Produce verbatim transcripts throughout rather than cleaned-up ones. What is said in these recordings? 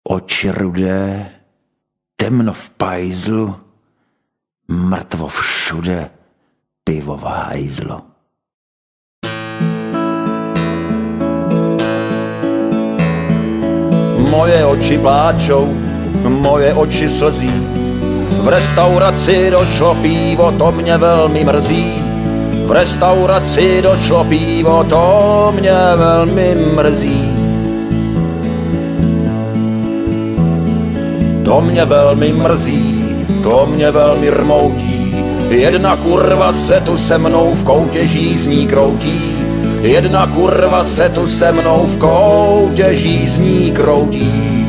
Oči rudé, temno v pajzlu, mrtvo všude, pivo v hajzlu. Moje oči pláčou, moje oči slzí. V restauraci došlo pivo, to mě velmi mrzí. V restauraci došlo pivo, to mě velmi mrzí. To mě velmi mrzí, to mě velmi rmoutí. Jedna kurva se tu se mnou v koutě žízní kroutí. Jedna kurva se tu se mnou v koutě žízní kroutí.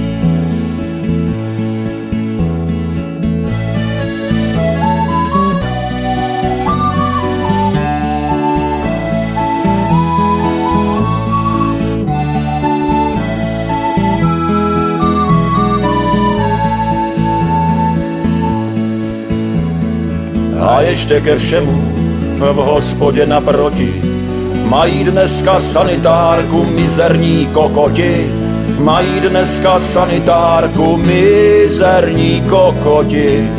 A ještě ke všemu v hospodě naproti mají dneska sanitárku mizerní kokoti. Mají dneska sanitárku mizerní kokoti.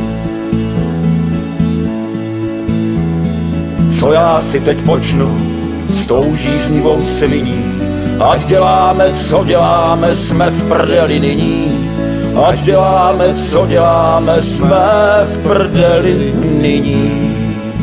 Co já si teď počnu s tou žíznivou sviní? Ať děláme, co děláme, jsme v prdeli nyní. Ať děláme, co děláme, jsme v prdeli nyní.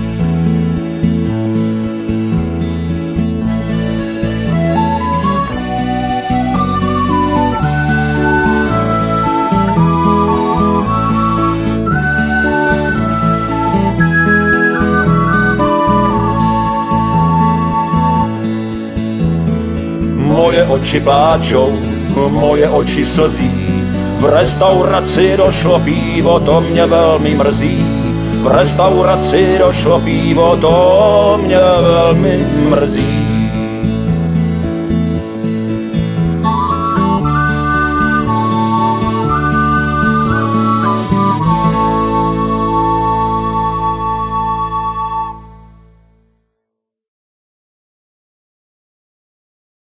Moje oči pláčou, moje oči slzí. V restauraci došlo pivo, to mě velmi mrzí. V restauraci došlo pivo, to mě velmi mrzí.